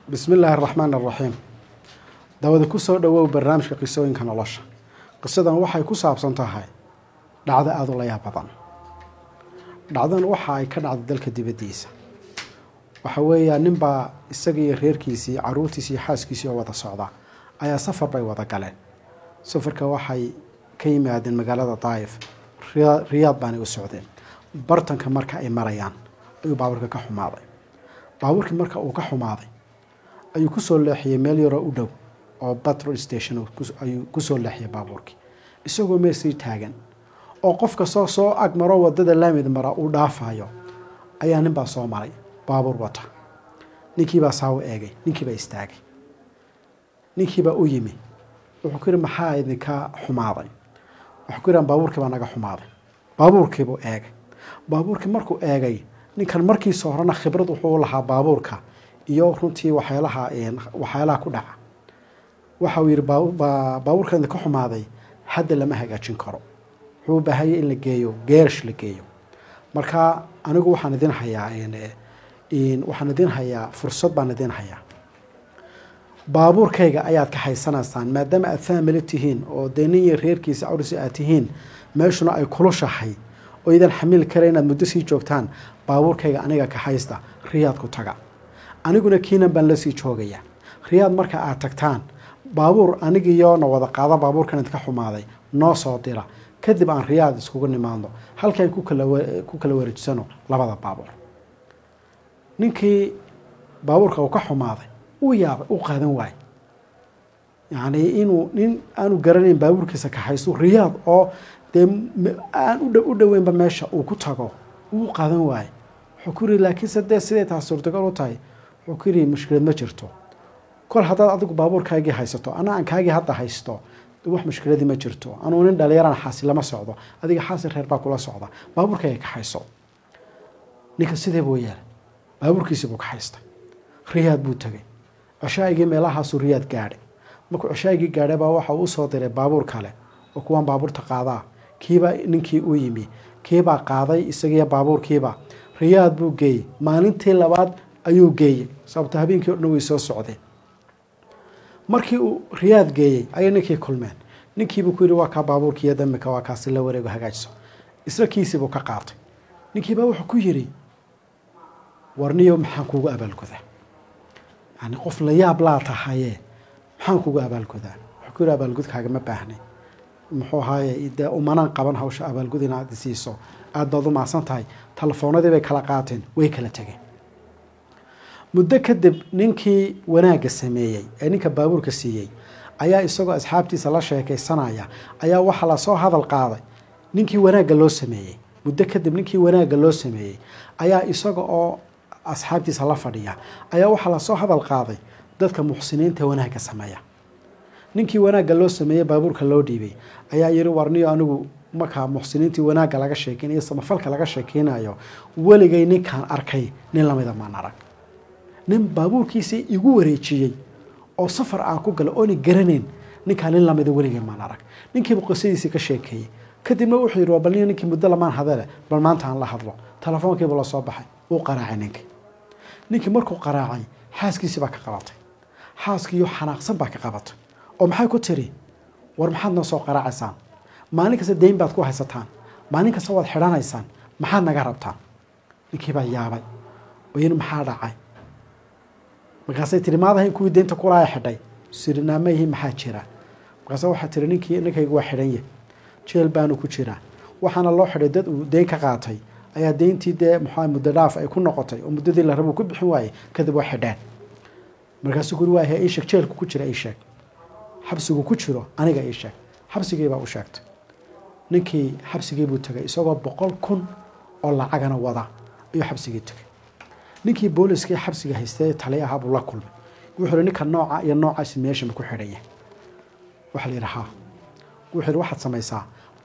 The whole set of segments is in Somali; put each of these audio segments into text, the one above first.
بسم الله الرحمن الرحيم دawada ku soo dhawow barnaamijka qisooyinka nolosha qisadan waxay ku saabsan tahay dhacdo aad u la yaab badan dhacdan waxa ay ka dhacday dalka dibadiisa waxa weeyaa ninba isaga iyo reerkiisii caruurtiisii xaaskiisii oo wada socda ayaa safar bay wada galeen safarka waxay ka yimaadeen magaalada Taif Riyadh baan u socdeen bartanka marka ay marayaan ayuu baaburka ka xumaaday baaburkii marka uu ka xumaaday ayuu ku soo leexiyay meel yar oo u dhow oo petrol station ayuu ku soo leexiyay baaburkii isagoo meesii taagan oo qofka soo ag maro wadada laamid mara uu dhaafayo ayaa nin baa soo maray baabur wata ninkii baa saaw eegay ninkii baa istaagay ninkii baa u yimi wuxuu ku yiri maxaa idinka xumaaday wuxuu ku yiri baaburkii baa naga xumaaday baaburkii buu eegay baaburkii markuu eegay ninkan markii soo horana khibrad wuxuu lahaa baaburka iyo runtii waxyaalaha ku dhaca waxa uu yiri baaburkan ka xumaaday hadda lama hagaajin karo wuxuu baahay in la geeyo geerish la geeyo marka anigu waxaan idin hayaa fursad baan idin hayaa baaburkayga ayaad ka haysanaysaan maadaama aad family tihiin oo deeniyo reerkiisa awrisi aad tihiin meeshuna ay kulushahay oo idan xamil kareen inaad muddo sii joogtaan baaburkayga aniga ka haysta Riyadh ku taga aniguna kiinan baan la sii joogaya Riyadh marka aad tagtaan baabur anigiyo na wada qaada baaburkan ka xumaaday noo soo dira kadib aan Riyadh iskugu nimaano halkay ku kala wareejisano labada baabur ninkii baaburka uu ka xumaaday uu yaabay uu qaadan waay inuu nin aanu garanayn baaburkiisa ka haysto Riyadh oo aan u dhaweynba meesha uu ku tago uu qaadan waay xukuri laakiin sidee taas suurtagal u tahay xukuri mushkilad ma jirto kol hadaad adigu baaburkaagii haysato aan kaagii hadda haysto wax mushkilad ma jirto anuu nin dhalinyarana xaasil lama socdo adiga xaasil reer baa kula socda baaburkaaga ka hayso ninka sidee buu yeelay baaburkiisa buu ka haystay Riyadh buu tagay cashaaygii meelahaas Riyadh gaadhay markuu cashaaygii gaadhay baa waxa uu soo diray baabur kale oo kuwan baaburta qaadaa kiiba ninkii u yimi kiiba qaaday isaga baaburkiiba Riyadh buu geeyay maalintii labaad ayuu geeyay sababta habeenkii oo way soo socdeen markii uu Riyadh geeyay ayay ninkii kulmeen ninkii buu ku yiri waa ka baaburkii damka waa kaas la wareego hagaajiso isla kiisi buu ka qaatay ninkii baa wuxuu ku yiri warniyo maxaan kuugu abaalgudaa qof la yaab la tahay maxaan kuugu abaalgudaa wuxuu ku yiri abaalgudkaaga ma baahnay muxuu haayay umanaan qaban hawsha abaalgud inaad siiso aad baad u maasan tahay telefoonadii bay kala qaateen way kala tageen muddo kadib ninkii wanaaga sameeyay ee ninka baaburka siiyay ayaa isagoo asxaabtiisa la sheekaysanaya ayaa waxa la soo hadal qaaday ninkii wanaaga loo sameeyay muddo kadib ninkii wanaaga loo sameeyay ayaa isaga oo asxaabtiisa la fadhiya ayaa waxa la soo hadal qaaday dadka muxsiniinta wanaaga sameeya ninkii wanaaga loo sameeyay baaburka loo dhiibay ayaa yiri warniyo anigu marka muxsiniintii wanaaga laga sheekinayo samafalka laga sheekinayo waligay ninkaan arkay nin lamida ma arag nin baaburkiisa igu wareejiyay oo safar aan ku galo oo ni garaneen ninkaan nin lamida waligay ma arag ninkii qosadiisa ka sheekay kadibna wuxuu yiri bal ninkii muddo lamaan hadale bal maanta aan la hadlo telefoonkiiba la soo baxay uu qaraacay ninkii markuu qaraacay xaaskiisa baa ka qabatay xaaskiyo xanaaqsan baa ka qabatay oo maxay ku tiri war maxaad noo soo qaraacaysan maalin kasta deyn baad ku haysataan maalin kasta waad xidhanaysaan maxaad naga rabtaan ninkii baa yaabay oo yiri maxaa dhacay markaasay tiri maadahay kuwii deynta ku laaya xidhay sirnaamay maxaa jira markaas waxa tiri ninkaygu waa xidhan yahay jeel baanu ku jira waxaana loo xidhay dad uu deyn ka qaatay ayaa deyntii muddo dhaaf ay ku noqotay oo muddadii la rabo ku bixin waayay kadib waa xidhaan markaas guri waa ay sheeg jeelku ku jira ay sheeg xabsigu ku jiro aniga ay sheeg xabsigii baa u sheegtay ninkii xabsigii buu tagay isagoo 100,000 oo lacagana wada iyo xabsigii tagay ninkii booliskii xabsiga haystay taliyaha buu la kulmay wuxuu ninka nooca iyo noocaas meesha ku xidhay waxa la yiraahdaa wuxuu waxaad samaysaa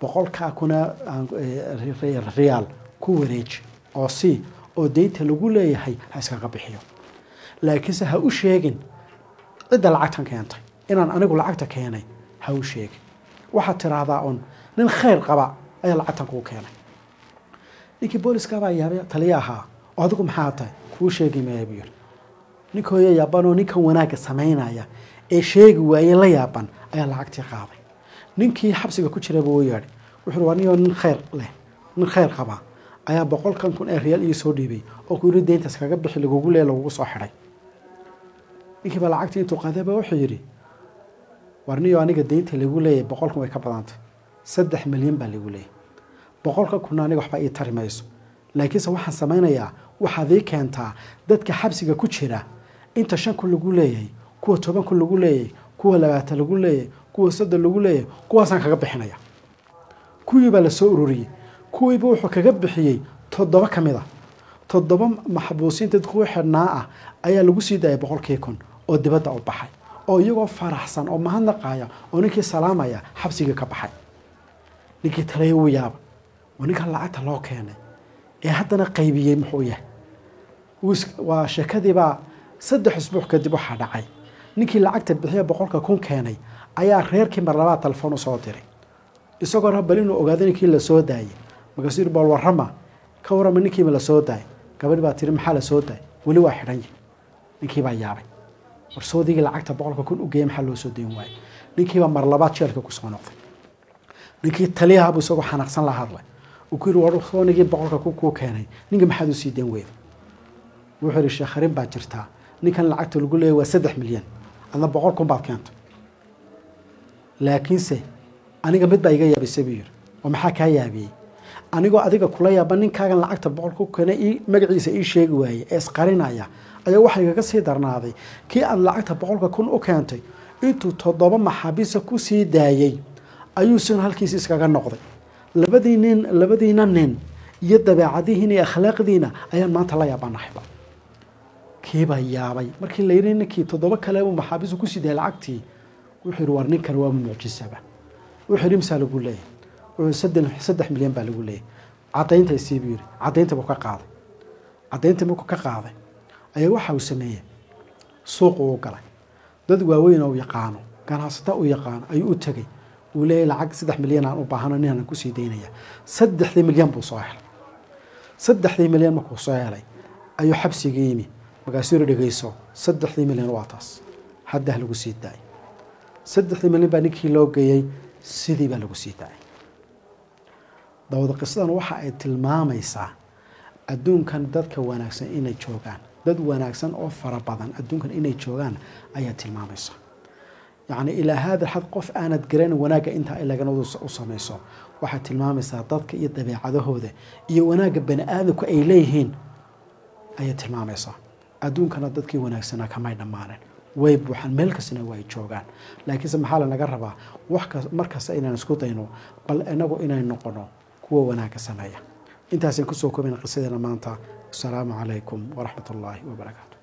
100,000 riyaal ku wareej oo oo deynta lagu leeyahay ha iska bixiyo laakiin ha u sheegin cid lacagtan keentay inaan anigu lacagta keenay ha u sheegin waxa tiraahdaa on nin khayr qaba ay lacagtan ku keenay ninkii booliska baa yaabay taliyaha oo adigu maxaa tahay kuu sheegi maayo ninkoo yaaban oo ninkan wanaaga samaynaya ee sheegi waayay la yaaban ayaa lacagtii qaaday ninkii xabsiga ku jiray buu yeedhay wuxuu waniyo nin khayr leh nin khayr qaba ayaa 100,000 ee riyaal iyo soo dhiibay oo ku yiri deyntaas kaga bixi lagugu leeyahay lagugu soo xiray ninkii baa lacagtii intuu qaaday baa wuxuu yiri warniyo aniga deynta lagu leeyahay 100,000 way ka badantay 3 milyan baa lagu leeyahay 100,000 aniga waxba ii tari mayso laakiinse waxaan samaynayaa waxaad ii keentaa dadka xabsiga ku jira inta 5 lagu leeyahay kuwa 10 lagu leeyahay kuwa 20 lagu leeyahay kuwa 3 lagu leeyahay kuwaasaan kaga bixinaya kuwii baa la soo ururiyay kuwii buu wuxuu kaga bixiyay 7 kamid ah 7 maxbuusiin dad ku xirnaa ah ayaa lagu sii daayay 100,000 oo dibadda u baxay oo iyagoo faraxsan oo mahadnaqaya oo ninkii salaamaya xabsiga ka baxay ninkii talay uu yaab ninka lacagta loo keenay ee haddana qaybiyay muxuu yahay waa sheekadii baa 3 usbuuc kadib waxa dhacay ninkii lacagta bixiya 100,000 keenay ayaa reerkii mar labaad telefoon u soo diray isagoo rabay inuu ogaado ninkii la soo daayay magasiir bal warama ka warama ninkii la soo daayay gabadh baa tiri maxaa la soo daayay wali waa xiran yahay ninkii baa yaabay warsoodii lacagta 100,000 u geeyay maxaa loo soo deyn waayay ninkii baa mar labaad jeelka ku soo noqday ninkii taliyaha buu isagoo xanaaqsan la hadlay وكل ورث نجي بقولك كوكو كاني نيجي محدو سيدين وين وحر الشيخين باجرتها نكان العقد يقول لي هو 7 مليون أنا بقولكم بعد كانت لكن سه أنا قبل بيجي يا بسبير ومحاكي يا بي أنا جو أديك كلية بنين كان العقد بقولكم كان إيه مجلس إيه شيء جواي إسقارنا يا أي واحد يقص يدرنا هذه كي أنا العقد بقولك كون أوكانتي أنتوا تضرب محابس كوسي دايي أيوسن هالكيس إسقار النقطة labadiina nin iyo dabeecadihiina iyo akhlaaqdiina ayaan maanta la yaabanaxba kiiba yaabay markii la yiri ninkii 7 kale uu maxaabisu ku siday lacagtii wuxuu war ninkan waa muujisaba wuxuu rimsa lagu leeyahay wuxuu 3 milyan baa lagu leeyahay cadaynta siibiir cadaynta buu ka qaaday cadaynta buu ka qaaday ayaa waxa uu sameeyay suuq uu galay dad waaweyn oo yaqaano ganacsato uu yaqaan ayuu u tagay وليه العقد 3 مليون aan u baahanahay inaan ku sii deynaya 3 milyan buu soo helay 3 milyan markuu soo helay ayuu xabsiga yimi magaasiir dhigayso 3 milyan waa taas hadda lagu sii daay 3 milyan baa ninkii loo geeyay sidii baa lagu sii daay dawada qisadan waxa ay tilmaamaysaa adduunkan dadka wanaagsan inay joogaan dad wanaagsan oo fara badan adduunkan inay joogaan ayaa tilmaamaysaa يعني إلى هذا الحد قف أنا تجرين وناجا أنت إلا جنود وصميصة واحد تلمام ساعتك يتبع هذا هو ده يوناجا بين آذك إليهن أي تلمام صح أدون كان ضدك وناج سنة كمان معنا ويب وحن ملك سنة وايد شوقان لكن سمح لنا نجربها وحكة مركز إنا نسكتينه بل نجو إنا نقنو كوا وناجا سنة أنت هسنكسوكم من قصيدنا مانتا السلام عليكم ورحمة الله وبركاته.